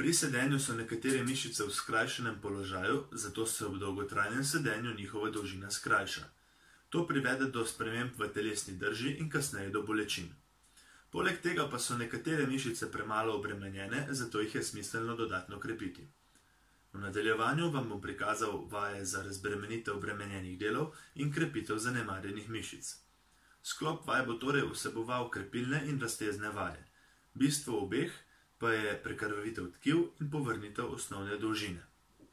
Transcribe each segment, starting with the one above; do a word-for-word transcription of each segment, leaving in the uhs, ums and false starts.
Pri sedenju so nekatere mišice v skrajšanem položaju, zato se ob dolgotrajnem sedenju njihova dolžina skrajša. To privede do sprememb v telesni drži in kasneje do bolečin. Poleg tega pa so nekatere mišice premalo obremenjene, zato jih je smiselno dodatno krepiti. V nadaljevanju vam bom prikazal vaje za razbremenitev obremenjenih delov in krepitev zanemarjenih mišic. Sklop vaj bo torej vseboval krepilne in raztezne vaje. Bistvo obeh pa je prekrvavitev tkiv in povrnitev osnovne dolžine.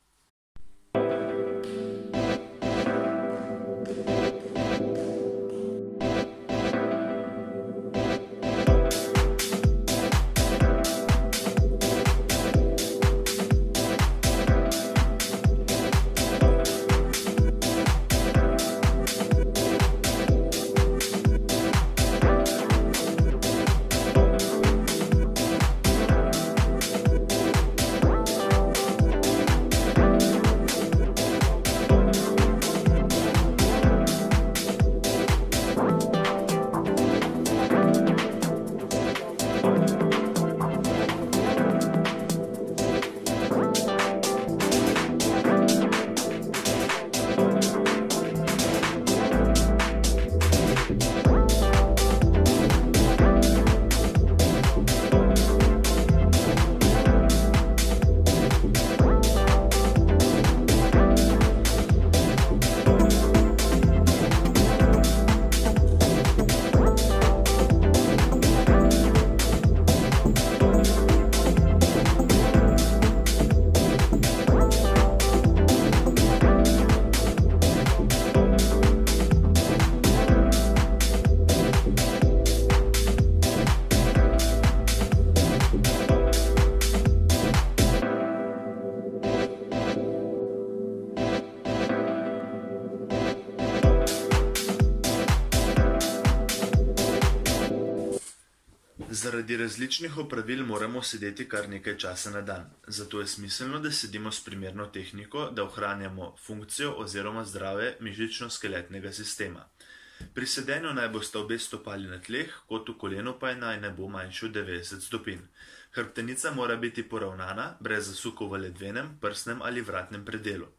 Zaradi različnih opravil moramo sedeti kar nekaj časa na dan, zato je smiselno, da sedimo s primerno tehniko, da ohranjamo funkcijo oziroma zdrave mišično-skeletnega sistema. Pri sedenju naj bosta obe stopali na tleh, kot v kolenu pa naj ne bo manjši od devetdeset stopinj. Hrbtenica mora biti poravnana, brez zasukov v ledvenem, prsnem ali vratnem predelu.